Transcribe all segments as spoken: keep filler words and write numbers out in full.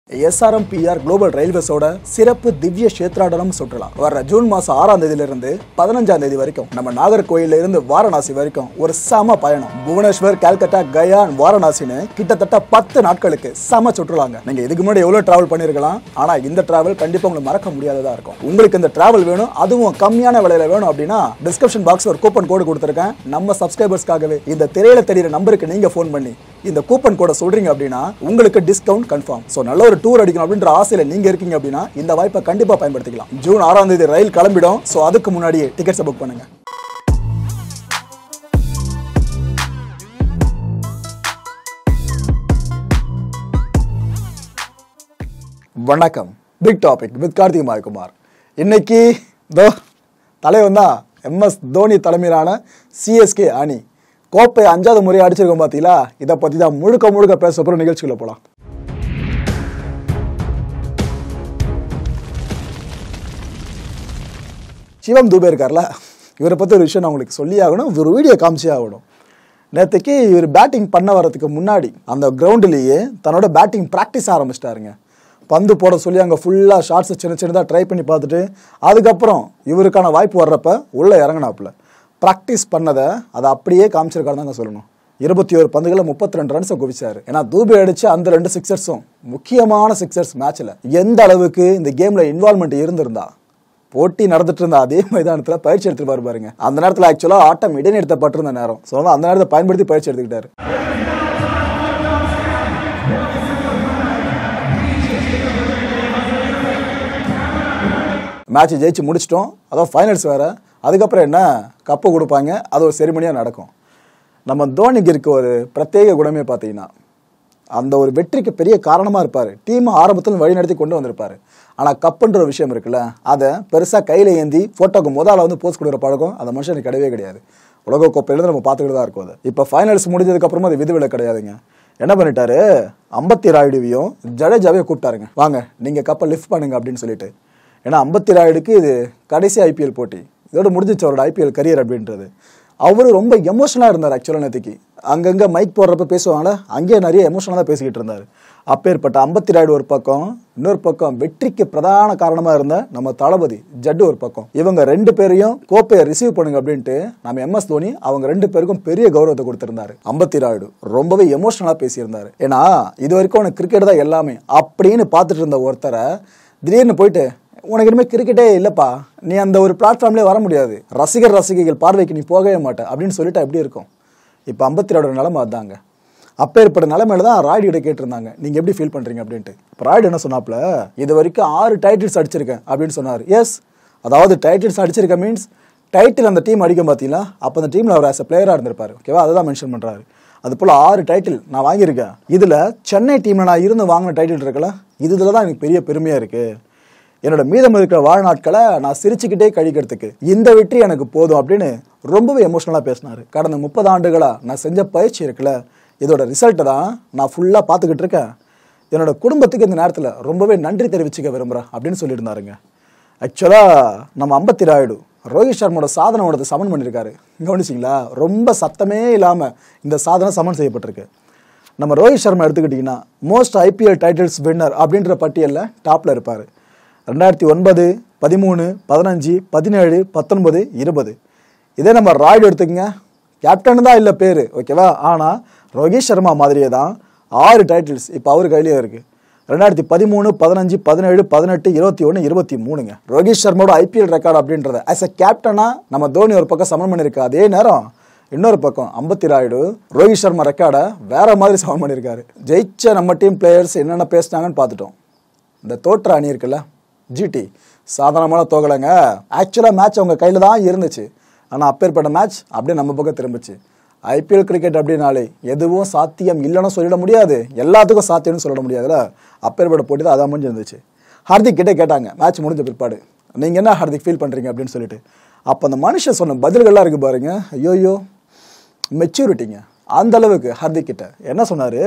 S R M P R global ரயில்வேஸோட சிறப்பு திவ்ய கஷேத்ராடனம் சுற்றுலா வர ஜூன் மாசம் ஆறாம் தேதியில இருந்து பதினஞ்சாம் தேதி வரைக்கும் நம்ம நாகர்கோயில இருந்து வாரணாசி வரைக்கும் ஒரு சம பயணம். புவனேஸ்வர், கல்கத்தா, கயா, வாரணாசின்னு கிட்டத்தட்ட பத்து நாட்களுக்கு சம சுற்றுலாங்க. நீங்க இதுக்கு முன்னாடி எவ்வளவு டிராவல் பண்ணிருக்கலாம், ஆனா இந்த டிராவல் கண்டிப்பா உங்களுக்கு மறக்க முடியாததா இருக்கும். உங்களுக்கு இந்த டிராவல் வேணும், அதுவும் கம்மியான விலையில வேணும் அப்படின்னா டிஸ்கிரிப்ஷன் பாக்ஸ் ஒரு கூப்பன் கோடு கொடுத்திருக்கேன். நம்ம சப்ஸ்கிரைபர்ஸ்க்காகவே இந்த திரையில தெரியுற நம்பருக்கு நீங்க போன் பண்ணி இந்த கூப்பன் கோட சொல்றீங்க அப்படின்னா உங்களுக்கு டிஸ்கவுண்ட் கன்ஃபார்ம். சோ நல்ல ஒரு டூர் அடிக்கணும் அப்படின்ற ஆசையில நீங்க இருக்கீங்க அப்படின்னா இந்த வாய்ப்பை கண்டிப்பா பயன்படுத்திக்கலாம். ஜூன் ஆறாம் தேதி ரயில் கிளம்பிடும். சோ அதுக்கு முன்னாடியே டிக்கெட்ஸ் புக் பண்ணுங்க. வணக்கம். Big topic with Karthik Mayakumar. இன்னைக்கு தோ தலைவன் தான் எம் எஸ் தோனி தலைமையிலான சி எஸ் கே அணி கோப்பை அஞ்சாவது முறையை அடிச்சிருக்கோம். பார்த்தீங்களா? இதை பற்றி தான் முழுக்க முழுக்க பேச போகிற நிகழ்ச்சிக்குள்ள போகலாம். சிவம் தூபே இருக்கார்ல, இவரை பற்றி ஒரு விஷயம் நான் உங்களுக்கு சொல்லி ஆகணும், ஒரு வீடியோ காமிச்சே ஆகணும். நேற்றுக்கு இவர் பேட்டிங் பண்ண வரதுக்கு முன்னாடி அந்த கிரவுண்டிலேயே தன்னோட பேட்டிங் ப்ராக்டிஸ் ஆரம்பிச்சிட்டாருங்க. பந்து போட சொல்லி அங்கே ஃபுல்லாக ஷார்ட்ஸை சின்ன சின்னதாக ட்ரை பண்ணி பார்த்துட்டு அதுக்கப்புறம் இவருக்கான வாய்ப்பு வர்றப்ப உள்ளே இறங்கினாப்புல ப்ராக்டிஸ் பண்ணதை அதை அப்படியே காமிச்சிருக்காருன்னு தான் சொல்லணும். இருபத்தி ஒரு பந்துகளில் முப்பத்தி ரெண்டு ரன்ஸை குவிச்சாரு. ஏன்னா தூபே அடிச்சு அந்த ரெண்டு சிக்ஸர்ஸும் முக்கியமான சிக்ஸர்ஸ். மேட்ச்ல எந்த அளவுக்கு இந்த கேம்ல இன்வால்மெண்ட் இருந்திருந்தா, போட்டி நடந்துட்டு இருந்தா அதே மைதானத்தில் பயிற்சி எடுத்துட்டு பாருங்க. அந்த நேரத்தில் ஆக்சுவலா ஆட்டம் இடைநிறுத்தப்பட்டிருந்த நேரம். ஸோ அந்த நேரத்தை பயன்படுத்தி பயிற்சி எடுத்துக்கிட்டாரு. மேட்ச் ஜெயிச்சு முடிச்சிட்டோம், அதான் ஃபைனல்ஸ் வேற. அதுக்கப்புறம் என்ன, கப்பு கொடுப்பாங்க, அது ஒரு செரிமனியாக நடக்கும். நம்ம தோனிக்கு இருக்க ஒரு பிரத்யேக குணமே பார்த்தீங்கன்னா அந்த ஒரு வெற்றிக்கு பெரிய காரணமாக இருப்பார். டீமை ஆரம்பத்தில் வழி நடத்தி கொண்டு வந்திருப்பார். ஆனால் கப்புன்ற ஒரு விஷயம் இருக்குல்ல, அதை பெருசாக கையில் ஏந்தி ஃபோட்டோக்கு முதல்ல வந்து போஸ்ட் கொடுக்குற பழக்கம் அந்த மனுஷனுக்கு கிடையவே கிடையாது. உலக கோப்பையிலேருந்து நம்ம பார்த்துக்கிட்டு தான் இருக்கும். அது இப்போ ஃபைனல்ஸ் முடிஞ்சதுக்கப்புறமா அது விதிவிலை கிடையாதுங்க. என்ன பண்ணிட்டாரு, அம்பத்தி ராயுடுவையும் ஜடேஜாவையும் கூப்பிட்டாருங்க, வாங்க நீங்கள் கப்பை லிஃப்ட் பண்ணுங்க அப்படின்னு சொல்லிட்டு. ஏன்னா அம்பத்தி ராயுடுக்கு இது கடைசி ஐபிஎல் போட்டி, இதோட முடிஞ்சிச்சு அவரோட ஐபிஎல் கரியர் அப்படின்றது. அவரு ரொம்ப எமோஷனலாக இருந்தார். ஆக்சுவலாக நேற்றுக்கு அங்கங்கே மைக் போடுறப்ப பேசுவாங்களே, அங்கேயே நிறைய எமோஷனலாக தான் பேசிக்கிட்டு இருந்தார். அப்பேற்பட்ட அம்பத்தி ராயுடு ஒரு பக்கம், இன்னொரு பக்கம் வெற்றிக்கு பிரதான காரணமாக இருந்த நம்ம தளபதி ஜட்டு ஒரு பக்கம். இவங்க ரெண்டு பேரையும் கோப்பையை ரிசீவ் பண்ணுங்க அப்படின்ட்டு நம்ம எம் எஸ் தோனி அவங்க ரெண்டு பேருக்கும் பெரிய கௌரவத்தை கொடுத்திருந்தாரு. அம்பத்தி ராயுடு ரொம்பவே எமோஷனலாக பேசியிருந்தாரு. ஏன்னா இது வரைக்கும் உனக்கு கிரிக்கெட் தான் எல்லாமே அப்படின்னு பார்த்துட்டு இருந்த ஒருத்தரை திடீர்னு போயிட்டு உனக்கு இனிமேல் கிரிக்கெட்டே இல்லைப்பா, நீ அந்த ஒரு பிளாட்ஃபார்ம்லேயே வர முடியாது, ரசிகர் ரசிகைகள் பார்வைக்கு நீ போகவே மாட்டே அப்படின்னு சொல்லிட்டு எப்படி இருக்கும். இப்போ அம்பத்தி ராயோட நிலைமை அதுதாங்க. அப்பேற்பட்ட நிலைமையில தான் ராய்டு கேட்டிருந்தாங்க, நீங்கள் எப்படி ஃபீல் பண்ணுறீங்க அப்படின்ட்டு. இப்போ ராய்டு என்ன சொன்னாப்புல, இது வரைக்கும் ஆறு டைட்டில்ஸ் அடிச்சிருக்கேன் அப்படின்னு சொன்னார். எஸ், அதாவது டைட்டில்ஸ் அடிச்சிருக்கேன் மீன்ஸ் டைட்டில் அந்த டீம் அடிக்கும் பார்த்தீங்களா, அப்போ அந்த டீமில் அவர் ஆஸ் அ பிளேயராக இருந்திருப்பார். ஓகேவா, அதை தான் மென்ஷன் பண்ணுறாரு. அது போல் ஆறு டைட்டில் நான் வாங்கியிருக்கேன். இதில் சென்னை டீமில் நான் இருந்து வாங்கின டைட்டில் இருக்கல, இது இதில் தான் எனக்கு பெரிய பெருமையாக இருக்குது. என்னோட மீதம் இருக்கிற வாழ்நாட்களை நான் சிரிச்சுக்கிட்டே கழிக்கிறதுக்கு இந்த வெற்றி எனக்கு போதும் அப்படின்னு ரொம்பவே எமோஷனலாக பேசினார். கடந்த முப்பது ஆண்டுகளாக நான் செஞ்ச பயிற்சி இருக்குல்ல, இதோட ரிசல்ட்டை தான் நான் ஃபுல்லாக பார்த்துக்கிட்டு இருக்கேன். என்னோட குடும்பத்துக்கு இந்த நேரத்தில் ரொம்பவே நன்றி தெரிவிச்சுக்க விரும்புகிறேன் அப்படின்னு சொல்லியிருந்தாருங்க. ஆக்சுவலாக நம்ம அம்பத்தி ராயுடு ரோஹித் சர்மாவோட சாதனோட சமன் பண்ணியிருக்காரு. கவனிச்சிங்களா, ரொம்ப சத்தமே இல்லாமல் இந்த சாதனை சமன் செய்யப்பட்டிருக்கு. நம்ம ரோஹித் சர்மா எடுத்துக்கிட்டிங்கன்னா மோஸ்ட் ஐபிஎல் டைட்டில்ஸ் வின்னர் அப்படின்ற பட்டியலில் டாப்பில் இருப்பார். ரெண்டாயிரத்தி ஒன்பது, பதிமூணு, பதினஞ்சு, பதினேழு, பத்தொன்பது, இருபது. இதே நம்ம ராய்டு எடுத்துக்கங்க, கேப்டன் தான் இல்லை பேர், ஓகேவா, ஆனால் ரோஹித் சர்மா மாதிரியே தான் ஆறு டைட்டில்ஸ் இப்போ அவர் கையிலேயே இருக்குது. ரெண்டாயிரத்தி பதிமூணு, பதினஞ்சு, பதினேழு, பதினெட்டு, இருபத்தி ஒன்று, இருபத்தி மூணுங்க ரோஹித் சர்மாவோட ஐபிஎல் ரெக்கார்டு அப்படின்றத ஆஸ் அ கேப்டனாக நம்ம தோனி ஒரு பக்கம் சமன் பண்ணியிருக்கா. அதே நேரம் இன்னொரு பக்கம் அம்பத்தி ராயுடு ரோஹித் சர்மா ரெக்கார்டை வேற மாதிரி சமன் பண்ணியிருக்காரு. ஜெயிச்ச நம்ம டீம் பிளேயர்ஸ் என்னென்ன பேசினாங்கன்னு பார்த்துட்டோம். இந்த தோற்ற அணி இருக்குல்ல ஜிடி, சாதாரணமான தோகலைங்க. ஆக்சுவலாக மேட்ச் அவங்க கையில் தான் இருந்துச்சு, ஆனால் அப்பேற்பட்ட மேட்ச் அப்படியே நம்ம பக்கம் திரும்பிச்சு. ஐபிஎல் கிரிக்கெட் அப்படின்னாலே எதுவும் சாத்தியம் இல்லைன்னு சொல்லிட முடியாது, எல்லாத்துக்கும் சாத்தியம்னு சொல்லிட முடியாதுல்ல. அப்பேற்பட்ட போட்டி தான் அதான் முடிஞ்சிருந்துச்சு. ஹார்திக் கிட்டே கேட்டாங்க மேட்ச் முடிஞ்ச பிற்பாடு, நீங்கள் என்ன ஹார்திக் ஃபீல் பண்ணுறீங்க அப்படின்னு சொல்லிட்டு. அப்போ அந்த மனுஷன் சொன்ன பதில்கள்லாம் இருக்குது பாருங்க, ஐயோயோ மெச்சூரிட்டிங்க அந்த அளவுக்கு. ஹார்திக் கிட்ட என்ன சொன்னார்,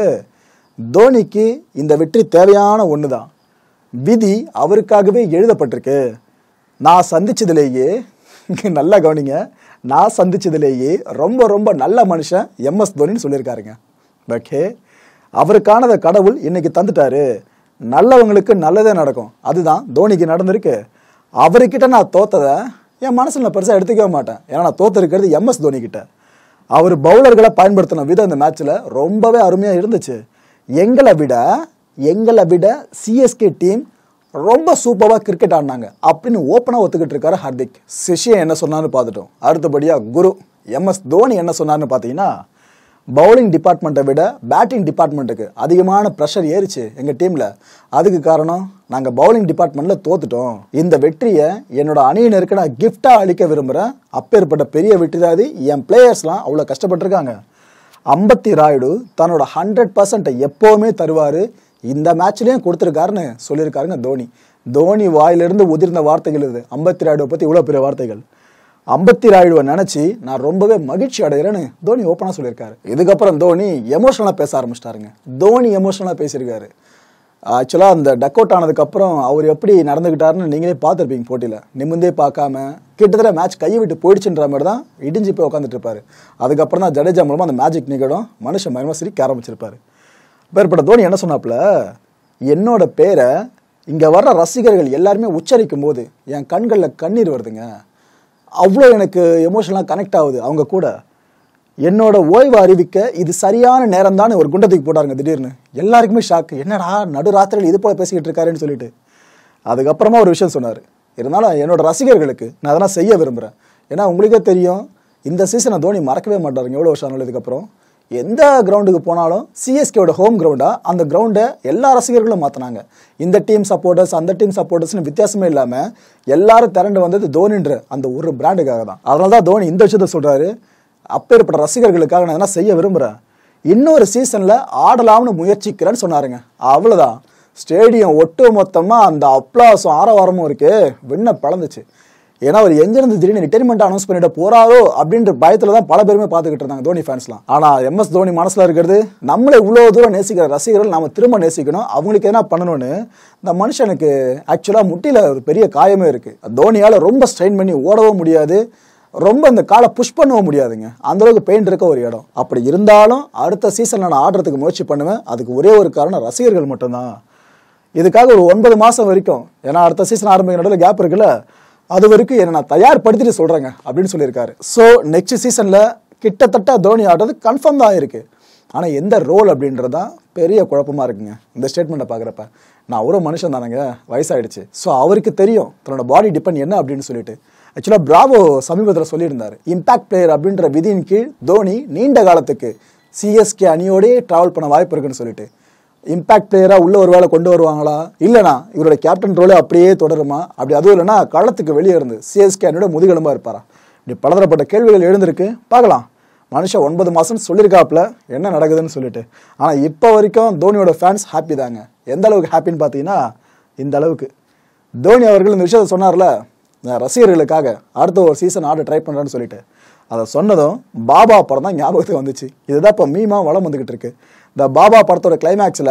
தோனிக்கு இந்த வெற்றி தேவையான ஒன்று தான், விதி அவருக்காகவே எழுதப்பட்டிருக்கு. நான் சந்திச்சதுலேயே நல்லா கவனிங்க, நான் சந்திச்சதுலேயே ரொம்ப ரொம்ப நல்ல மனுஷன் எம் எஸ் தோனின்னு சொல்லியிருக்காருங்க. ஓகே, அவருக்கானதை கடவுள் இன்னைக்கு தந்துட்டாரு. நல்லவங்களுக்கு நல்லதே நடக்கும். அதுதான் தோனிக்கு நடந்திருக்கு. அவர்கிட்ட நான் தோத்ததை என் மனசில் நான் பெருசாக எடுத்துக்கவே மாட்டேன். ஏன்னா நான் தோத்திருக்கிறது எம்எஸ் தோனி கிட்ட. அவர் பவுலர்களை பயன்படுத்தின விதம் இந்த மேட்ச்சில் ரொம்பவே அருமையாக இருந்துச்சு. எங்களை விட எங்களை விட சிஎஸ்கே டீம் ரொம்ப சூப்பராக கிரிக்கெட் ஆடினாங்க அப்படின்னு ஓப்பனாக ஒத்துக்கிட்டு இருக்காரு ஹார்திக். சிஷியன் என்ன சொன்னான்னு பார்த்துட்டோம். அடுத்தபடியாக குரு எம்எஸ் தோனி என்ன சொன்னார்னு பார்த்தீங்கன்னா, பவுலிங் டிபார்ட்மெண்ட்டை விட பேட்டிங் டிபார்ட்மெண்ட்டுக்கு அதிகமான ப்ரெஷர் ஏறிச்சு எங்கள் டீமில். அதுக்கு காரணம் நாங்கள் பவுலிங் டிபார்ட்மெண்ட்டில் தோத்துட்டோம். இந்த வெற்றியை என்னோட அணியினருக்கு நான் கிஃப்டாக அளிக்க விரும்புகிறேன். அப்பேற்பட்ட பெரிய வெற்றி தான் அது. என் பிளேயர்ஸ்லாம் அவ்வளோ கஷ்டப்பட்டுருக்காங்க. அம்பத்தி ராயுடு தன்னோட ஹண்ட்ரட் பர்சன்ட் எப்போவுமே தருவார். இந்த மேட்ச்லேயும் கொடுத்துருக்காருன்னு சொல்லியிருக்காருங்க தோனி. தோனி வாயிலிருந்து உதிர்ந்த வார்த்தைகள் இது. அம்பத்தி ராயுடுவை பற்றி இவ்வளோ பெரிய வார்த்தைகள். அம்பத்தி ராயுடுவை நினச்சி நான் ரொம்பவே மகிழ்ச்சி அடைகிறேன்னு தோனி ஓப்பனாக சொல்லியிருக்காரு. இதுக்கப்புறம் தோனி எமோஷனலாக பேச ஆரம்பிச்சிட்டாருங்க. தோனி எமோஷனலாக பேசியிருக்காரு. ஆக்சுவலாக அந்த டக் அவுட் ஆனதுக்கப்புறம் அவர் எப்படி நடந்துக்கிட்டாருன்னு நீங்களே பார்த்துருப்பீங்க போட்டியில். நிமிந்தே பார்க்காம கிட்டத்தட்ட மேட்ச் கையை விட்டு போயிடுச்சுன்ற மாதிரி தான் இடிஞ்சு போய் உட்காந்துட்டு இருப்பாரு. அதுக்கப்புறம் தான் ஜடேஜா மூலமாக அந்த மேஜிக் நிகழும். மனுஷன் மயமாக சிரிக்க ஆரம்பிச்சிருப்பாரு. பேர்பட்ட தோனி என்ன சொன்னாப்புல, என்னோட பேரை இங்கே வர்ற ரசிகர்கள் எல்லாருமே உச்சரிக்கும் போது என் கண்களில் கண்ணீர் வருதுங்க. அவ்வளோ எனக்கு எமோஷனலாக கனெக்ட் ஆகுது அவங்க கூட. என்னோட ஓய்வு அறிவிக்க இது சரியான நேரம் தான் ஒரு குண்டத்துக்கு போட்டாருங்க திடீர்னு. எல்லாருக்குமே ஷாக்கு. என்னடா நடு ராத்திரியில் இது போல பேசிக்கிட்டு இருக்காருன்னு சொல்லிட்டு. அதுக்கப்புறமா ஒரு விஷயம் சொன்னார். இருந்தாலும் என்னோட ரசிகர்களுக்கு நான் அதெல்லாம் செய்ய விரும்புகிறேன். ஏன்னா உங்களுக்கே தெரியும், இந்த சீசனை தோனி மறக்கவே மாட்டாருங்க. எவ்வளோ வருஷம் ஆனதுக்கப்புறம் எந்த கிரவுண்டுக்கு போனாலும் சிஎஸ்கேவோட ஹோம் கிரவுண்டாக அந்த கிரவுண்டை எல்லா ரசிகர்களும் மாற்றினாங்க. இந்த டீம் சப்போர்ட்டர்ஸ் அந்த டீம் சப்போர்ட்டர்ஸ்னு வித்தியாசமே இல்லாமல் எல்லாரும் திரண்டு வந்தது தோனின்ற அந்த ஒரு பிராண்டுக்காக தான். அதனால தான் தோனி இந்த விஷயத்த சொல்கிறாரு, அப்பேற்பட்ட ரசிகர்களுக்காக நான் என்ன செய்ய விரும்புகிறேன், இன்னொரு சீசனில் ஆடலாம்னு முயற்சிக்கிறேன்னு சொன்னாருங்க. அவ்வளோதான். ஸ்டேடியம் ஒட்டு மொத்தமாக அந்த அப்ளாஸும் ஆரவாரமும் இருக்கு விண்ண பழந்துச்சு. ஏன்னா அவர் எங்கேருந்து திடீர்னு ரிட்டைர்மெண்ட் அனௌன்ஸ் பண்ணிட்டு போறாரோ அப்படின்ற பயத்தில் தான் பல பேருமே பார்த்துக்கிட்டு இருந்தாங்க தோனி ஃபேன்ஸ்லாம். ஆனால் எம்எஸ் தோனி மனசில் இருக்கிறது, நம்மளை இவ்வளோ தூரம் நேசிக்கிற ரசிகர்கள் நாம திரும்ப நேசிக்கணும், அவங்களுக்கு என்ன பண்ணணும்னு. இந்த மனுஷனுக்கு ஆக்சுவலாக முட்டியில் ஒரு பெரிய காயமே இருக்குது. தோனியால் ரொம்ப ஸ்ட்ரெயின் பண்ணி ஓடவும் முடியாது, ரொம்ப இந்த காலை புஷ் பண்ணவும் முடியாதுங்க. அந்தளவுக்கு பெயின் இருக்க ஒரு இடம். அப்படி இருந்தாலும் அடுத்த சீசன் நான் ஆடுறதுக்கு முயற்சி பண்ணுவேன். அதுக்கு ஒரே ஒரு காரணம் ரசிகர்கள் மட்டும்தான். இதுக்காக ஒரு ஒன்பது மாதம் வரைக்கும், ஏன்னா அடுத்த சீசன் ஆரம்பிக்கிற நடுவில் கேப் இருக்குல்ல, அது வரைக்கும் என்ன நான் தயார்படுத்திட்டு சொல்கிறேங்க அப்படின்னு சொல்லியிருக்காரு. ஸோ நெக்ஸ்ட் சீசனில் கிட்டத்தட்ட தோனி ஆடுறது கன்ஃபார்ம் தான் இருக்குது. ஆனால் எந்த ரோல் அப்படின்றது தான் பெரிய குழப்பமாக இருக்குங்க இந்த ஸ்டேட்மெண்ட்டை பார்க்குறப்ப. நான் ஒரு மனுஷன் தானேங்க, வயசாகிடுச்சு. ஸோ அவருக்கு தெரியும் தன்னோட பாடி டிபெண்ட் என்ன அப்படின்னு சொல்லிட்டு. ஆக்சுவலாக பிராவோ சமீபத்தில் சொல்லியிருந்தார், இம்பாக்ட் பிளேயர் அப்படின்ற விதியின் கீழ் தோனி நீண்ட காலத்துக்கு சிஎஸ்கே அணியோடய ட்ராவல் பண்ண வாய்ப்பு இருக்குன்னு சொல்லிட்டு. இம்பாக்ட் பிளேயராக உள்ள ஒரு வேலை கொண்டு வருவாங்களா, இல்லைனா இவரோட கேப்டன் ரோலே அப்படியே தொடருமா, அப்படி அதுவும் இல்லைனா களத்துக்கு வெளியே இருந்து சிஎஸ்கே அணியோட முதுகெலும்பாக இருப்பாரா, இப்படி பலதரப்பட்ட கேள்விகள் எழுந்திருக்கு. பார்க்கலாம். மனுஷன் ஒன்பது மாதம் சொல்லியிருக்காப்புல என்ன நடக்குதுன்னு சொல்லிட்டு. ஆனால் இப்போ வரைக்கும் தோனியோட ஃபேன்ஸ் ஹாப்பி தாங்க. எந்த அளவுக்கு ஹாப்பின்னு பார்த்தீங்கன்னா, இந்த அளவுக்கு தோனி அவர்கள் இந்த விஷயத்த சொன்னார்ல, ரசிகர்களுக்காக அடுத்த ஒரு சீசன் ஆட ட்ரை பண்ணுறேன்னு சொல்லிட்டு. அதை சொன்னதும் பாபா படம் தான் ஞாபகத்துக்கு வந்துச்சு. இதுதான் இப்போ மீமா வளம் வந்துக்கிட்டு இருக்கு. இந்த பாபா படத்தோட கிளைமேக்ஸில்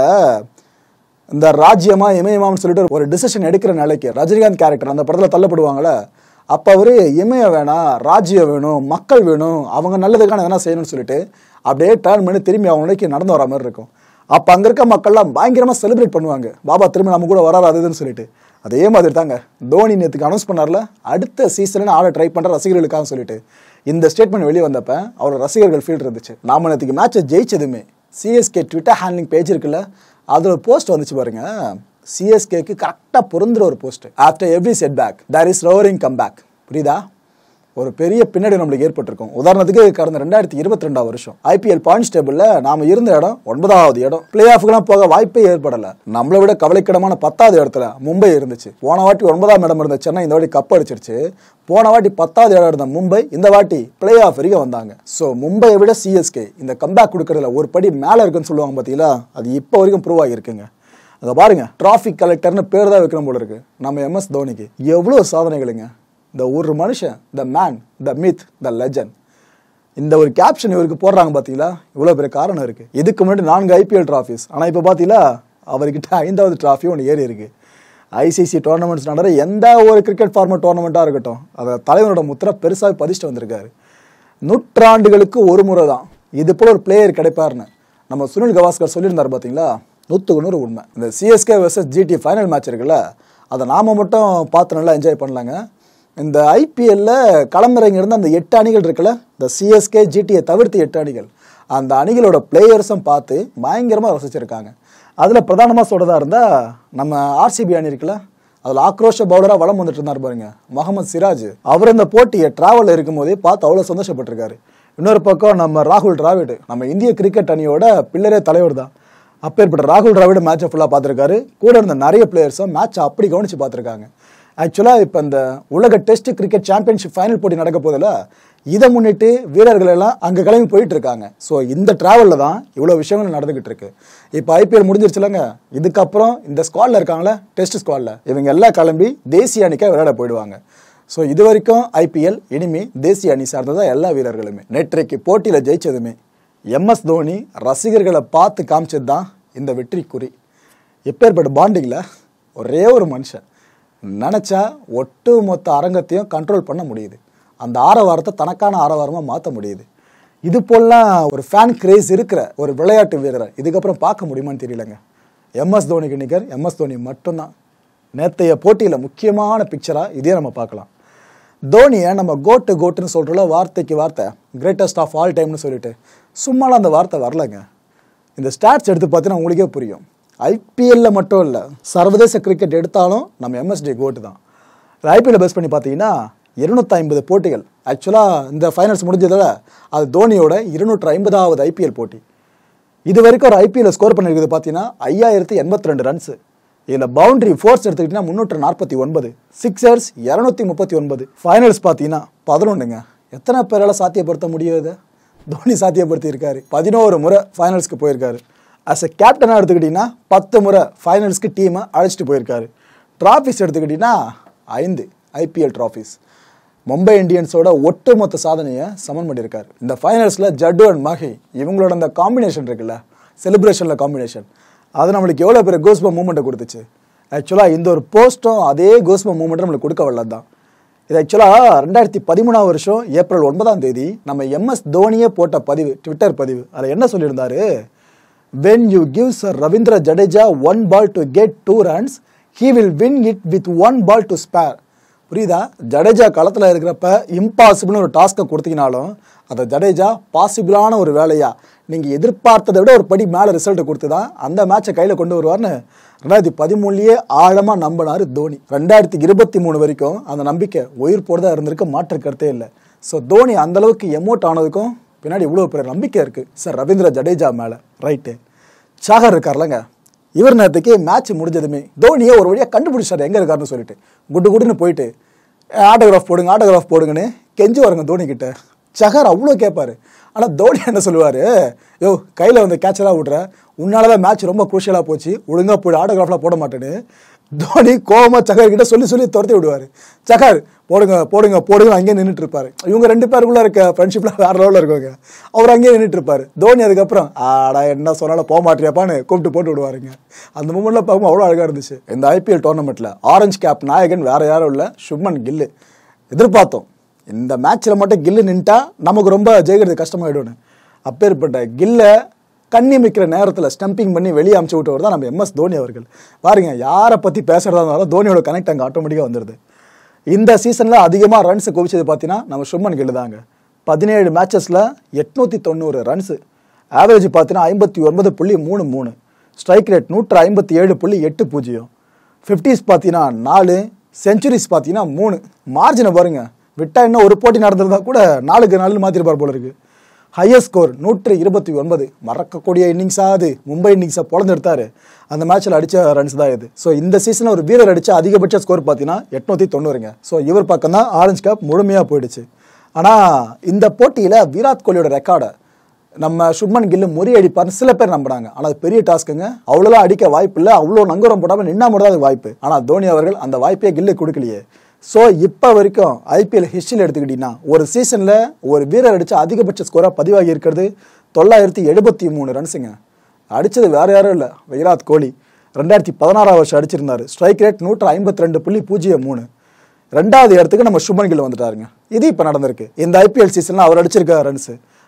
இந்த ராஜ்யமா இமயமான்னு சொல்லிட்டு ஒரு டிசிஷன் எடுக்கிற நிலைக்கு ரஜினிகாந்த் கேரக்டர் அந்த படத்தில் தள்ளப்படுவாங்களே, அப்போ அவர் இமய வேணாம், ராஜ்யம் வேணும், மக்கள் வேணும், அவங்க நல்லதுக்கான எதனா செய்யணும்னு சொல்லிட்டு அப்படியே டர்ன் பண்ணி திரும்பி அவங்க நிலைக்கு நடந்து வர மாதிரி இருக்கும். அப்போ அங்கே இருக்க மக்கள்லாம் பயங்கரமாக செலிப்ரேட் பண்ணுவாங்க, பாபா திரும்பி நம்ம கூட வராதுன்னு சொல்லிட்டு. அதே மாதிரி தாங்க தோனி நேற்றுக்கு அனௌன்ஸ் பண்ணார்ல, அடுத்த சீசனில் ஆட ட்ரை பண்ணுற ரசிகர்களுக்காக சொல்லிட்டு. இந்த ஸ்டேட்மெண்ட் வெளியே வந்தப்போ அவரோட ரசிகர்கள் ஃபீல் இருந்துச்சு. நாம நேற்றுக்கு மேட்சை ஜெயிச்சதுமே சிஎஸ்கே ட்விட்டர் ஹேண்ட்லிங் பேஜ் இருக்குல்ல, அதில் ஒரு போஸ்ட் வந்துச்சு பாருங்க. சிஎஸ்கேக்கு கரெக்டாக பொருந்துற ஒரு post. After every setback there is roaring comeback. புரியுதா? ஒரு பெரிய பின்னாடி நம்மளுக்கு ஏற்பட்டிருக்கும். உதாரணத்துக்கு கடந்த ரெண்டாயிரத்தி இருபத்தி ரெண்டாம் வருஷம் ஐபிஎல் பாயிண்ட்ஸ் டேபிள்ல நாம இருந்த இடம் ஒன்பதாவது இடம். பிளே ஆஃப்க்குலாம் போக வாய்ப்பே ஏற்படல. நம்மளை விட கவலைக்கிடமான பத்தாவது இடத்துல மும்பை இருந்துச்சு. போன வாட்டி ஒன்பதாம் இடம் இருந்த சென்னை இந்த வாட்டி கப் அடிச்சிருச்சு. போன வாட்டி பத்தாவது இடம் இருந்த மும்பை இந்த வாட்டி பிளே ஆஃப் வரைக்கும் வந்தாங்க. ஸோ மும்பையை விட சிஎஸ்கே இந்த கம்பேக் கொடுக்கறதுல ஒரு படி மேலே இருக்குன்னு சொல்லுவாங்க பார்த்தீங்களா, அது இப்போ வரைக்கும் ப்ரூவ் ஆகியிருக்குங்க. அதை பாருங்க, டிராஃபிக் கலெக்டர்னு பேர் தான் வைக்கணும் போல இருக்கு நம்ம எம்எஸ் தோனிக்கு. எவ்வளோ சாதனைகளுங்க. இந்த ஒரு மனுஷன், the man, the myth, the legend. இந்த ஒரு கேப்ஷன் இவருக்கு போடுறாங்க பார்த்தீங்களா, இவ்வளோ பெரிய காரணம் இருக்குது. இதுக்கு முன்னாடி நான்கு ஐபிஎல் ட்ராஃபிஸ், ஆனால் இப்போ பார்த்தீங்களா அவர்கிட்ட ஐந்தாவது ட்ராஃபி ஒன்று ஏறி இருக்கு. ஐசிசி டோர்னமெண்ட்ஸ் நடக்கிற எந்த ஒரு கிரிக்கெட் ஃபார்மட் டோர்னமெண்ட்டாக இருக்கட்டும், அதை தலைவனோட முத்திரை பெருசாக பதிச்சுட்டு வந்திருக்காரு. நூற்றாண்டுகளுக்கு ஒரு முறை தான் இது போல ஒரு பிளேயர் கிடைப்பாருன்னு நம்ம சுனில் கவாஸ்கர் சொல்லியிருந்தார் பார்த்தீங்களா. நூற்றுக்கு நூறு உண்மை. இந்த CSK versus GT final match இருக்குல்ல, அதை நாம் மட்டும் பார்த்து நல்லா என்ஜாய் பண்ணலாங்க. இந்த ஐபிஎல்ல களமிறங்கி இருந்த அந்த எட்டு அணிகள் இருக்குல்ல, இந்த சிஎஸ்கே ஜிடியை தவிர்த்து எட்டு அணிகள், அந்த அணிகளோட பிளேயர்ஸும் பார்த்து பயங்கரமாக ரசிச்சிருக்காங்க. அதில் பிரதானமாக சொல்கிறதா இருந்தால் நம்ம ஆர்சிபி அணி இருக்குல்ல, அதில் ஆக்ரோஷ பவுலராக வளம் வந்துட்டு இருந்தார் பாருங்க முகமது சிராஜ். அவர் இந்த போட்டியை டிராவலில் இருக்கும் போதே பார்த்து அவ்வளோ சந்தோஷப்பட்டிருக்காரு. இன்னொரு பக்கம் நம்ம ராகுல் டிராவிட், நம்ம இந்திய கிரிக்கெட் அணியோட பில்லரே தலைவர் தான். அப்பேற்பட்ட ராகுல் டிராவிட் மேட்சை ஃபுல்லாக பார்த்துருக்காரு. கூட இருந்த நிறைய பிளேயர்ஸும் மேட்சை அப்படி கவனித்து பார்த்துருக்காங்க. ஆக்சுவலாக இப்போ இந்த உலக டெஸ்ட் கிரிக்கெட் சாம்பியன்ஷிப் ஃபைனல் போட்டி நடக்க போதில் இதை முன்னிட்டு வீரர்கள் எல்லாம் அங்கே கிளம்பி போயிட்டு இருக்காங்க. ஸோ இந்த டிராவலில் தான் இவ்வளோ விஷயங்கள் நடந்துகிட்டு இருக்கு. இப்போ ஐபிஎல் முடிஞ்சிருச்சுலங்க, இதுக்கப்புறம் இந்த ஸ்குவாடில் இருக்காங்களே டெஸ்ட் ஸ்குவாடில், இவங்க எல்லாம் கிளம்பி தேசிய அணிக்காக விளையாட போயிடுவாங்க. ஸோ இது வரைக்கும் ஐபிஎல், இனிமே தேசிய அணி சார்ந்ததான் எல்லா வீரர்களுமே. நேற்றைக்கு போட்டியில் ஜெயிச்சதுமே எம்எஸ் தோனி ரசிகர்களை பார்த்து காமிச்சது தான் இந்த வெற்றி குறி. எப்பேற்பட்ட பாண்டிங்கில் ஒரே ஒரு மனுஷன் நினச்சா ஒட்டு மொத்த அரங்கத்தையும் கண்ட்ரோல் பண்ண முடியுது. அந்த ஆரவாரத்தை தனக்கான ஆரவாரமாக மாற்ற முடியுது. இது போலாம் ஒரு ஃபேன் கிரேஸ் இருக்கிற ஒரு விளையாட்டு வீரரை இதுக்கப்புறம் பார்க்க முடியுமான்னு தெரியலங்க. எம்எஸ் தோனிக்கு நிகர் எம்எஸ் தோனி மட்டும்தான். நேற்றைய போட்டியில் முக்கியமான பிக்சராக இதே நம்ம பார்க்கலாம். தோனியை நம்ம கோட்டு கோட்டுன்னு சொல்கிறோம்ல, வார்த்தைக்கு வார்த்தை கிரேட்டஸ்ட் ஆஃப் ஆல் டைம்னு சொல்லிட்டு, சும்மாலாம் அந்த வார்த்தை வரலங்க. இந்த ஸ்டாட்ஸ் எடுத்து பார்த்தீங்கன்னா உங்களுக்கே புரியும். ஐபிஎல்ல மட்டும் இல்லை, சர்வதேச கிரிக்கெட் எடுத்தாலும் நம்ம எம்எஸ்டி கோட்டு தான். ஐபிஎல்ல பேஸ் பண்ணி பார்த்தீங்கன்னா இருநூற்றி ஐம்பது போட்டிகள். ஆக்சுவலாக இந்த ஃபைனல்ஸ் முடிஞ்சதில் அது தோனியோட இருநூற்று ஐம்பதாவது ஐபிஎல் போட்டி. இது வரைக்கும் ஒரு ஐபிஎல் ஸ்கோர் பண்ணியிருக்குது பார்த்தீங்கன்னா ஐயாயிரத்தி எண்பத்தி ரெண்டு ரன்ஸு. இதில் பவுண்டரி ஃபோர்ஸ் எடுத்துக்கிட்டிங்கன்னா முந்நூற்று நாற்பத்தி ஒன்பது, சிக்ஸர்ஸ் இரநூத்தி முப்பத்தி ஒன்பது. ஃபைனல்ஸ் பார்த்தீங்கன்னா பதினொன்றுங்க. எத்தனை பேரால் சாத்தியப்படுத்த முடியாது? தோனி சாத்தியப்படுத்தி இருக்காரு. பதினோரு முறை ஃபைனல்ஸ்க்கு போயிருக்காரு. அஸ் எ கேப்டனாக எடுத்துக்கிட்டிங்கன்னா பத்து முறை ஃபைனல்ஸ்க்கு டீமை அழைச்சிட்டு போயிருக்காரு. ட்ராஃபிஸ் எடுத்துக்கிட்டிங்கன்னா ஐந்து ஐபிஎல் ட்ராஃபிஸ். மும்பை இந்தியன்ஸோட ஒட்டுமொத்த சாதனையை சமன் பண்ணியிருக்காரு. இந்த ஃபைனல்ஸில் ஜட்டு அண்ட் மஹி இவங்களோட அந்த காம்பினேஷன் இருக்குல்ல, செலிப்ரேஷனில் காம்பினேஷன், அது நம்மளுக்கு எவ்வளோ பெரிய கோஸ்பம் மூமெண்ட்டை கொடுத்துச்சு. ஆக்சுவலாக இந்த ஒரு போஸ்ட்டும் அதே கோஸ்பம் மூமெண்ட்டை நம்மளுக்கு கொடுக்க வரல தான். இது ஆக்சுவலாக ரெண்டாயிரத்தி பதிமூணாம் வருஷம் ஏப்ரல் ஒன்பதாம் தேதி நம்ம எம்எஸ் தோனியே போட்ட பதிவு, ட்விட்டர் பதிவு. அதில் என்ன சொல்லியிருந்தாரு? When you give Sir Ravindra Jadeja one ball to get two runs, he will win it with one ball to spare. புரியுதா? ஜடேஜா களத்தில் இருக்கிறப்ப இம்பாசிபிள்னு ஒரு டாஸ்க்கை கொடுத்தீங்கனாலும் அதை ஜடேஜா பாசிபிளான ஒரு வேலையா நீங்கள் எதிர்பார்த்ததை விட ஒரு படி மேலே ரிசல்ட்டை கொடுத்து தான் அந்த மேட்சை கையில் கொண்டு வருவார்னு ரெண்டாயிரத்தி பதிமூணுலேயே ஆழமாக நம்பினார் தோனி. ரெண்டாயிரத்தி இருபத்தி மூணு வரைக்கும் அந்த நம்பிக்கை உயிர் போடுறதா இருந்திருக்கு, மாற்று கருத்தே இல்லை. ஸோ தோனி அந்தளவுக்கு எமோட் ஆனதுக்கும் பின்னாடி இவ்வளோ பெரிய நம்பிக்கை இருக்குது சார் ரவீந்திர ஜடேஜா மேலே. ரைட்டு, சாகர் இருக்கார்லங்க, இவர் நேரத்துக்கு மேட்ச் முடிஞ்சதுமே தோனியை ஒரு வழியாக கண்டுபிடிச்சார் எங்கே இருக்காருன்னு சொல்லிட்டு குட்டு குட்டுன்னு போயிட்டு ஆட்டோகிராஃப் போடுங்க ஆட்டோகிராஃப் போடுங்கன்னு கெஞ்சி வருங்க தோனி கிட்ட. சஹர் அவ்வளோ கேட்பாரு. ஆனால் தோனி என்ன சொல்லுவார்? யோ கையில் வந்து கேட்சராக விட்ற, உன்னால தான் மேட்ச் ரொம்ப குரூஷியலாக போச்சு, ஒழுங்காக போய் ஆட்டோகிராஃப்லாம் போட மாட்டேன்னு தோனி கோவமாக சஹர் கிட்ட சொல்லி சொல்லி துரத்தி விடுவார். சஹர் போடுங்க போடுங்க போடுங்க அங்கேயே நின்றுட்டு இருப்பாரு. இவங்க ரெண்டு பேருக்குள்ள இருக்க ஃப்ரெண்ட்ஷிப்லாம் வேற லெவலில் இருக்கவங்க. அவர் அங்கேயே நின்றுட்டு இருப்பாரு. தோனி அதுக்கப்புறம் ஆடா என்ன சொன்னாலும் போக மாட்டியாப்பான்னு கூப்பிட்டு போட்டு விடுவாருங்க. அந்த மூமெண்ட்ல பார்க்கும் அவ்வளோ அழகாக இருந்துச்சு. இந்த ஐபிஎல் டோர்னமெண்ட்ல ஆரஞ்சு கேப் நாயகன் வேற யாரும் இல்லை, சுப்மன் கில்லு. எதிர்பார்த்தோம் இந்த மேட்ச்சில் மட்டும் கில்லு நின்ட்டா நமக்கு ரொம்ப ஜெயிக்கிறது கஷ்டமாயிடும்னு. அப்பேற்பட்ட கில்லை கண்ணி மிக்கிற நேரத்தில் ஸ்டம்பிங் பண்ணி வெளியே அமுச்சு விட்டவர் தான் நம்ம எம்எஸ் தோனி அவர்கள். பாருங்க, யாரை பற்றி பேசுறதா இருந்தாலும் தோனியோட கனெக்ட் அங்கே ஆட்டோமேட்டிக்காக வந்துடுது. இந்த சீசனில் அதிகமாக ரன்ஸை குவிச்சது பார்த்தீங்கன்னா நம்ம சுப்மன் கில் தாங்க. பதினேழு மேட்சஸில் எட்நூற்றி தொண்ணூறு ரன்ஸு, ஆவரேஜ் பார்த்தீங்கன்னா ஐம்பத்தி ஒன்பது புள்ளி மூணு மூணு, ஸ்ட்ரைக் ரேட் நூற்று ஐம்பத்தி ஏழு புள்ளி எட்டு பூஜ்ஜியம், ஃபிஃப்டிஸ் பார்த்தீங்கன்னா நாலு, செஞ்சுரிஸ் பார்த்தீங்கன்னா மூணு. மார்ஜினை பாருங்க, விட்டா இன்னும் ஒரு போட்டி நடந்திருந்தா கூட நாலுக்கு நாலு மாற்றிருப்பார் போல இருக்கு. ஹையஸ்ட் ஸ்கோர் நூற்றி இருபத்தி ஒன்பது, மறக்கக்கூடிய இன்னிங்ஸாக அது மும்பை இன்னிங்ஸை பொழந்து எடுத்தார். அந்த மேட்ச்சில் அடித்த ரன்ஸ் தான் இது. ஸோ இந்த சீசனில் ஒரு வீரர் அடித்த அதிகபட்ச ஸ்கோர் பார்த்தீங்கன்னா எட்நூற்றி தொண்ணூறுங்க. ஸோ இவர் பக்கம் தான் ஆரஞ்சு கேப் முழுமையாக போயிடுச்சு. ஆனால் இந்த போட்டியில் விராட் கோலியோட ரெக்கார்டை நம்ம சுப்மன் கில்லு முறியடிப்பார்னு சில பேர் நம்புறாங்க. ஆனால் அது பெரிய டாஸ்க்குங்க. அவ்வளோலாம் அடிக்க வாய்ப்பு இல்லை, அவ்வளோ நங்கூரம் போடாமல் நின்னா மட்டும் தான் அது வாய்ப்பு. ஆனால் தோனி அவர்கள் அந்த வாய்ப்பே கில்லு கொடுக்கலையே. ஸோ இப்போ வரைக்கும் ஐபிஎல் ஹிஸ்ட்ரியில் எடுத்துக்கிட்டிங்கன்னா ஒரு சீசனில் ஒரு வீரர் அடித்த அதிகபட்ச ஸ்கோராக பதிவாகி இருக்கிறது தொள்ளாயிரத்தி எழுபத்தி மூணு ரன்ஸுங்க. அடித்தது வேறு யாரும் இல்லை, விராட் கோலி. ரெண்டாயிரத்தி பதினாறாம் வருஷம் அடிச்சிருந்தாரு. ஸ்ட்ரைக் ரேட் நூற்று ஐம்பத்தி ரெண்டு புள்ளி பூஜ்ஜியம் மூணு. ரெண்டாவது இடத்துக்கு நம்ம சுப்மன் கில் வந்துட்டாருங்க. இது இப்போ நடந்திருக்கு. இந்த ஐபிஎல் சீசனில் அவர் அடிச்சிருக்க ரன்ஸு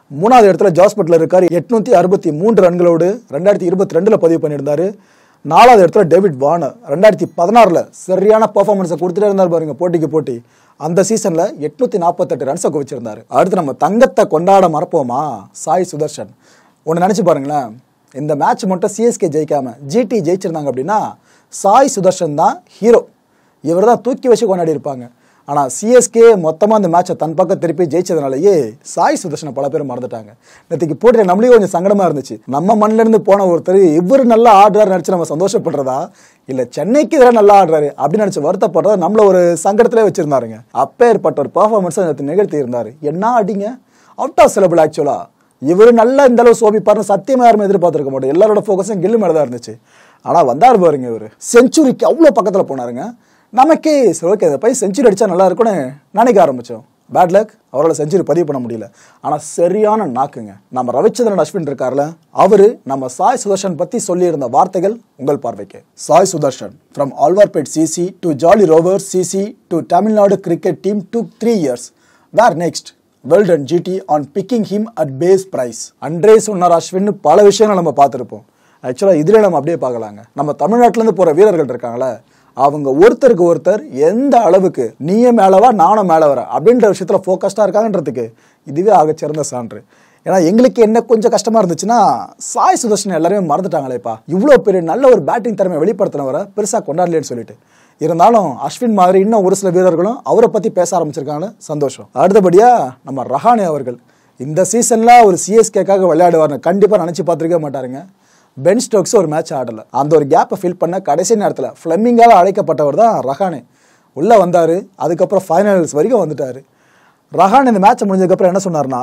மூணாவது இடத்துல ஜாஸ் பட்லர் இருக்காரு, எட்நூத்தி அறுபத்தி மூன்று ரன்களோடு ரெண்டாயிரத்தி இருபத்தி ரெண்டுல பதிவு பண்ணியிருந்தாரு. நாலாவது இடத்துல டேவிட் வார்னர் ரெண்டாயிரத்தி பதினாறுல சரியான பெர்ஃபார்மன்ஸை கொடுத்துட்டே இருந்தார் பாருங்க, போட்டிக்கு போட்டி. அந்த சீசன்ல எட்நூத்தி நாற்பத்தெட்டு ரன்ஸை குவிச்சிருந்தாரு. அடுத்து நம்ம தங்கத்தை கொண்டாட மறப்போமா, சாய் சுதர்ஷன். ஒன்று நினைச்சு பாருங்களேன், இந்த மேட்ச் மட்டும் சிஎஸ்கே ஜெயிக்காம ஜிடி ஜெயிச்சிருந்தாங்க அப்படின்னா சாய் சுதர்ஷன் தான் ஹீரோ. இவர் தான் தூக்கி வச்சு கொண்டாடி இருப்பாங்க. ஆனால் சிஎஸ்கே மொத்தமாக அந்த மேட்சை தன் பக்கம் திருப்பி ஜெயிச்சதுனாலேயே சாய் சுதர்ஷனை பல பேர் மறந்துட்டாங்க. நேற்றுக்கு போட்டியில் நம்மளுக்கு கொஞ்சம் சங்கடமாக இருந்துச்சு. நம்ம மண்ணிலேருந்து போன ஒருத்தர் இவர் நல்லா ஆடுறாரு நினச்சி நம்ம சந்தோஷப்படுறதா, இல்லை சென்னைக்கு இதெல்லாம் நல்லா ஆடுறாரு அப்படின்னு நினச்சி வருத்தப்படுறதா நம்மள ஒரு சங்கடத்திலே வச்சிருந்தாருங்க. அப்பேற்பட்ட ஒரு பர்ஃபார்மன்ஸை நேற்று நிகழ்த்தி இருந்தார். என்ன அடிங்க, அவுட் ஆஃப் சிலபிள் ஆக்சுவலா. இவர் நல்லா இந்த அளவு சோபிப்பாருன்னு சத்தியமாக யாருமே எதிர்பார்த்துருக்க மாட்டோம். எல்லாரோட ஃபோக்கஸும் கில்லு மேலே தான் இருந்துச்சு. ஆனால் வந்தார் பாருங்க, இவர் செஞ்சுரிக்கு அவ்வளோ பக்கத்தில் போனாருங்க. நமக்கே சரி ஓகே அதை போய் செஞ்சுரி அடித்தா நல்லா இருக்கும்னு நினைக்க ஆரம்பித்தோம். பேட் லக், அவரால் செஞ்சுரி பதிவு பண்ண முடியல. ஆனால் சரியான நாக்குங்க. நம்ம ரவிச்சந்திரன் அஸ்வின் இருக்கார்ல, அவர் நம்ம சாய் சுதர்ஷன் பற்றி சொல்லியிருந்த வார்த்தைகள் உங்கள் பார்வைக்கு. Sai Sudharsan from Alwarpet CC to Jolly Rovers CC to Tamil Nadu cricket team took three years. Where next? Well done G T on picking him at base price. அன்றே சொன்னார் அஸ்வின். பல விஷயங்கள் நம்ம பார்த்துருப்போம். ஆக்சுவலாக இதில் நம்ம அப்படியே பார்க்கலாங்க. நம்ம தமிழ்நாட்டிலேருந்து போகிற வீரர்கள் இருக்காங்களே, அவங்க ஒருத்தருக்கு ஒருத்தர் எந்த அளவுக்கு நீயே மேலவா நானும் மேலே வர அப்படின்ற விஷயத்துல ஃபோக்கஸ்டாக இருக்காங்கன்றதுக்கு இதுவே ஆக சிறந்த சான்று. ஏன்னா எங்களுக்கு என்ன கொஞ்சம் கஷ்டமா இருந்துச்சுன்னா, சாய் சுதர்ஷன் எல்லாருமே மறந்துட்டாங்களேப்பா, இவ்வளோ பெரிய நல்ல ஒரு பேட்டிங் திறமை வெளிப்படுத்தினவரை பெருசாக கொண்டாடலேன்னு சொல்லிட்டு. இருந்தாலும் அஸ்வின் மாதிரி இன்னும் ஒரு சில வீரர்களும் அவரை பற்றி பேச ஆரம்பிச்சிருக்காங்க, சந்தோஷம். அடுத்தபடியாக நம்ம ரஹானே அவர்கள் இந்த சீசனில் ஒரு சிஎஸ்கேக்காக விளையாடுவார்னு கண்டிப்பாக நினச்சி பார்த்துருக்க மாட்டாருங்க. பென் ஸ்டோக்ஸ் ஒரு மேட்ச் ஆடலை. அந்த ஒரு கேப்பை ஃபில் பண்ண கடைசி நேரத்தில் ஃப்ளெமிங்கால் அழைக்கப்பட்டவர் தான் ரஹானே. உள்ளே வந்தார், அதுக்கப்புறம் ஃபைனல்ஸ் வரைக்கும் வந்துட்டார். ரஹானே இந்த மேட்ச் முடிஞ்சதுக்கப்புறம் என்ன சொன்னார்னா,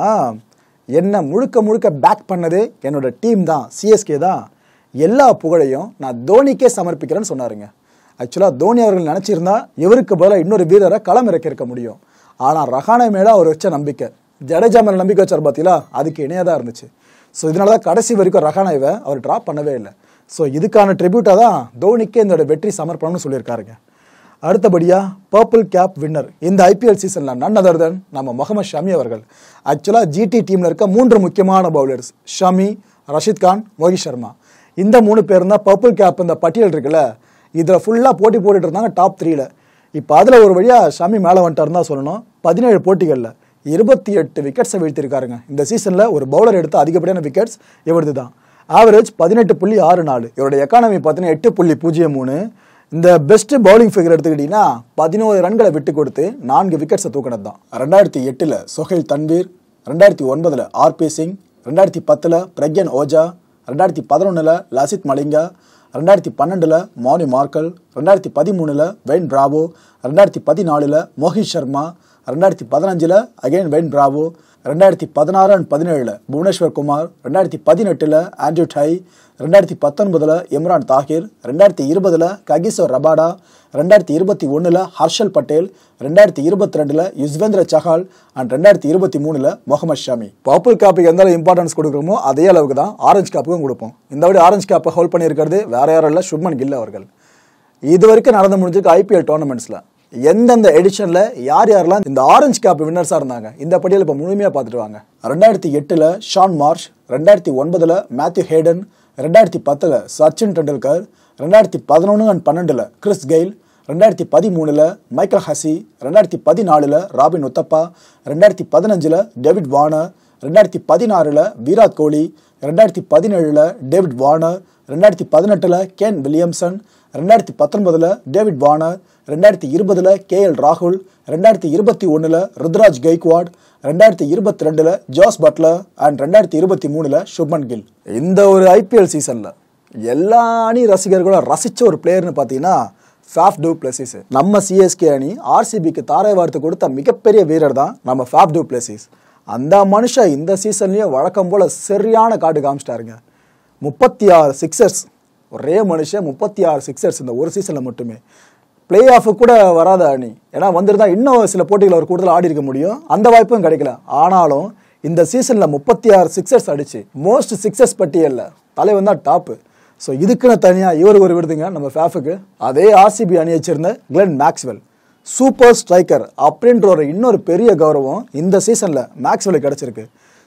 என்ன முழுக்க முழுக்க பேக் பண்ணது என்னோட டீம் தான், சிஎஸ்கே தான். எல்லா புகழையும் நான் தோனிக்கே சமர்ப்பிக்கிறேன்னு சொன்னாருங்க. ஆக்சுவலாக தோனி அவர்கள் நினச்சிருந்தா இவருக்கு பதிலாக இன்னொரு வீரரை களம் இறக்கியிருக்க முடியும். ஆனால் ரஹானே மேலே அவர் வச்ச நம்பிக்கை, ஜடேஜா மேலே நம்பிக்கை வச்சார் பார்த்தீங்களா, அதுக்கு இணையாக தான் இருந்துச்சு. ஸோ இதனால தான் கடைசி வரைக்கும் ரஹானேவை அவர் ட்ராப் பண்ணவே இல்லை. ஸோ இதுக்கான ட்ரிபியூட்டாக தான் தோனிக்கே இந்த வெற்றி சமர்ப்பணம்னு சொல்லியிருக்காருங்க. அடுத்தபடியாக பர்பிள் கேப் வின்னர் இந்த ஐபிஎல் சீசனில் நன் அதர் தென் நம்ம முகமது ஷமி அவர்கள். ஆக்சுவலாக ஜிடி டீமில் இருக்க மூன்று முக்கியமான பவுலர்ஸ் ஷமி, ரஷித் கான், மோஹித் சர்மா, இந்த மூணு பேர் தான் பர்பிள் கேப் இந்த பட்டியல் இருக்குல்ல, இதில் ஃபுல்லாக போட்டி போட்டுட்டு இருந்தாங்க டாப் த்ரீல. இப்போ அதில் ஒரு வழியாக ஷமி மேலே வந்துட்டாருன்னு தான் சொல்லணும். பதினேழு போட்டிகளில் இருபத்தி எட்டு விக்கெட்ஸை வீழ்த்திருக்காருங்க. இந்த சீசனில் ஒரு பவுலர் எடுத்து அதிகப்படியான விக்கெட்ஸ் இவரது தான். ஆவரேஜ் பதினெட்டு புள்ளி ஆறு நாலு. இவருடைய எக்கானமி பார்த்தீங்கன்னா எட்டு புள்ளி பூஜ்ஜியம் மூணு. இந்த பெஸ்ட் பவுலிங் ஃபிகர் எடுத்துக்கிட்டீங்கன்னா பதினோரு ரன்களை விட்டு கொடுத்து நான்கு விக்கெட்ஸை தூக்கினது தான். ரெண்டாயிரத்தி எட்டில் சொஹைல் தன்வீர், ரெண்டாயிரத்தி ஒன்பதில் ஆர்பி சிங், ரெண்டாயிரத்தி பத்தில் பிரக்யன் ஓஜா, ரெண்டாயிரத்தி பதினொன்றில் லசித் மலிங்கா, ரெண்டாயிரத்தி பன்னெண்டில் மானி மார்க்கல், ரெண்டாயிரத்தி பதிமூணில் வெயின் பிராவோ, ரெண்டாயிரத்தி பதினாலில் மோஹித் சர்மா, ரெண்டாயிரத்தி பதினஞ்சில் அகைன் வெயின் பிராவோ, ரெண்டாயிரத்தி பதினாறு அண்ட் பதினேழில் புவனேஸ்வர் குமார், ரெண்டாயிரத்தி பதினெட்டில் ஆண்ட்ரூ டை, ரெண்டாயிரத்தி பத்தொன்பதில் இம்ரான் தாஹிர், ரெண்டாயிரத்தி இருபதில் ககிசோர் ரபாடா, ரெண்டாயிரத்தி இருபத்தி ஒன்றில் ஹர்ஷல் பட்டேல், ரெண்டாயிரத்தி இருபத்தி ரெண்டில் யுஸ்வேந்திர சஹால் அண்ட் ரெண்டாயிரத்தி இருபத்தி மூணில் முகமது ஷமி. பர்பிள் கேப்புக்கு எந்த அளவு இம்பார்ட்டன்ஸ் கொடுக்குறோமோ அதே அளவுக்கு தான் ஆரஞ்சு கேப்புக்கும் கொடுப்போம். இந்த வாட்டி ஆரஞ்சு கேப்பை ஹோல்ட் பண்ணியிருக்கிறது வேற யாரும் இல்லை, சுப்மன் கில் அவர்கள். இது வரைக்கும் நடந்து முடிஞ்சிருக்கு ஐபிஎல் டோர்னமெண்ட்ஸில் எந்தெந்த எடிஷனில் யார் யாரெல்லாம் இந்த ஆரஞ்சு கேப் வின்னர்ஸாக இருந்தாங்க இந்த பட்டியல் இப்போ முழுமையாக பார்த்துட்டு வாங்க. ரெண்டாயிரத்தி எட்டில் ஷான் மார்ஷ், ரெண்டாயிரத்தி ஒன்பதில் மேத்யூ ஹேடன், ரெண்டாயிரத்தி பத்தில் சச்சின் டெண்டுல்கர், ரெண்டாயிரத்தி பதினொன்று அண்ட் பன்னெண்டில் கிறிஸ் கெயில், ரெண்டாயிரத்தி பதிமூணில் மைக்கேல் ஹசி, ரெண்டாயிரத்தி பதினாலில் ராபின் உத்தப்பா, ரெண்டாயிரத்தி பதினஞ்சில் டேவிட் வார்னர், ரெண்டாயிரத்தி பதினாறில் விராட் கோலி, ரெண்டாயிரத்தி பதினேழில் டேவிட் வார்னர், ரெண்டாயிரத்தி பதினெட்டில் கேன் வில்லியம்சன், ரெண்டாயிரத்தி பத்தொன்பதில் டேவிட் வார்னர், ரெண்டாயிரத்தி இருபதில் கே எல் ராகுல், ரெண்டாயிரத்தி இருபத்தி ஒன்றில் ருத்ராஜ் கெய்க்வாட், ரெண்டாயிரத்தி இருபத்தி ரெண்டில் ஜாஸ் பட்லர் அண்ட் ரெண்டாயிரத்தி இருபத்தி மூணில் சுப்மன் கில். இந்த ஒரு ஐபிஎல் சீசனில் எல்லா அணி ரசிகர்களும் ரசித்த ஒரு பிளேயர்னு பார்த்தீங்கன்னா ஃபாஃப் டு பிளஸிஸ். நம்ம சிஎஸ்கே அணி ஆர்சிபிக்கு தாரை வார்த்து கொடுத்த மிகப்பெரிய வீரர் தான் நம்ம ஃபாஃப் டு பிளஸிஸ். அந்த மனுஷன் இந்த சீசன்லேயும் வழக்கம் போல் சரியான காட்டு காமிச்சிட்டாருங்க. முப்பத்தி ஆறு சிக்ஸர்ஸ், ஒரே மனுஷன் முப்பத்தி ஆறு சிக்ஸர்ஸ் இந்த ஒரு சீசனில் மட்டுமே. பிளே ஆஃபு கூட வராத அணி, ஏன்னா வந்திருந்தா இன்னும் சில போட்டிகள் அவர் கூடுதல் ஆடி இருக்க முடியும், அந்த வாய்ப்பும் கிடைக்கல. ஆனாலும் இந்த சீசனில் முப்பத்தி ஆறு சிக்ஸர்ஸ் அடிச்சு மோஸ்ட் சிக்ஸர்ஸ் பட்டியலில் தலைவன் தான் டாப்பு. ஸோ இதுக்குன்னு தனியாக இவருக்கு ஒரு விருதுங்க நம்ம ஃபேஃபுக்கு. அதே ஆர்சிபி அணியை சேர்ந்த கிளென் மேக்ஸ்வெல் சூப்பர் ஸ்ட்ரைக்கர் அப்படின்ற ஒரு இன்னொரு பெரிய கௌரவம் இந்த சீசனில் மேக்ஸ்வெலுக்கு கிடச்சிருக்கு.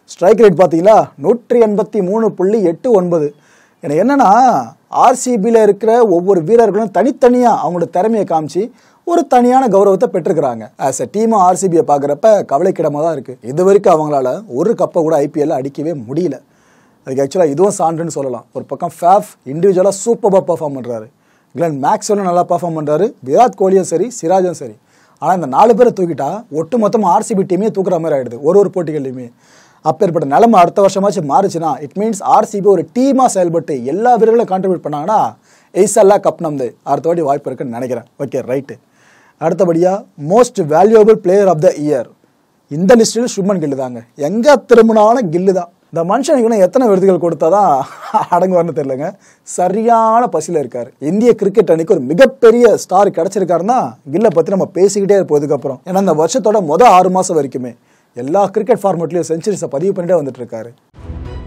ஸ்ட்ரைக் ரேட் பார்த்தீங்களா நூற்றி எண்பத்தி மூணு புள்ளி எட்டு ஒன்பது. எனக்கு என்னன்னா ஆர்சிபியில் இருக்கிற ஒவ்வொரு வீரர்களும் தனித்தனியாக அவங்களோட திறமையை காமிச்சு ஒரு தனியான கௌரவத்தை பெற்றுக்கிறாங்க. ஆஸ் எ டீமாக ஆர்சிபியை பார்க்குறப்ப கவலைக்கிடமாக தான் இருக்குது. இது வரைக்கும் அவங்களால ஒரு கப்பை கூட ஐபிஎல்ல அடிக்கவே முடியல. அதுக்கு ஆக்சுவலாக இதுவும் சான்றுன்னு சொல்லலாம். ஒரு பக்கம் ஃபேஃப் இண்டிவிஜுவலாக சூப்பராக பர்ஃபார்ம் பண்ணுறாரு, கிளென் மேக்ஸ்வெலும் நல்லா பர்ஃபார்ம் பண்ணுறாரு, விராட் கோலியும் சரி சிராஜும் சரி. ஆனால் இந்த நாலு பேரை தூக்கிட்டா ஒட்டு மொத்தமாக ஆர்சிபி டீமே தூக்குற மாதிரி ஆகிடுது ஒரு ஒரு போட்டிகள்லையுமே. அப்பேற்பட்ட நிலைமை அடுத்த வருஷமாச்சு மாறுச்சுன்னா இட் மீன்ஸ் ஆர்சிபி ஒரு டீமாக செயல்பட்டு எல்லா வீரர்களும் கான்ட்ரிபியூட் பண்ணாங்கன்னா எய்சல்லா கப் நம்து அடுத்த வாட்டி வாய்ப்பு இருக்குன்னு நினைக்கிறேன். Okay right. அடுத்தபடியாக most valuable player of the year இந்த லிஸ்ட்டில் சுப்மன் கில்லு தாங்க. எங்கே திரும்பினாலும் கில்லு தான். இந்த மனுஷனுக்கு இன்னும் எத்தனை விருதுகள் கொடுத்தா தான் அடங்குவார்னு தெரியலங்க. சரியான பசியில் இருக்கார். இந்திய கிரிக்கெட் அணிக்கு ஒரு மிகப்பெரிய ஸ்டார் கிடச்சிருக்காருன்னா கில்லை பற்றி நம்ம பேசிக்கிட்டே இருப்போம் இதுக்கப்புறம். ஏன்னா இந்த வருஷத்தோட மொதல் ஆறு மாதம் வரைக்குமே எல்லா கிரிக்கெட் ஃபார்மேட்லையும் செஞ்சுரிஸை பதிவு பண்ணிட்டே வந்துட்டு இருக்காரு.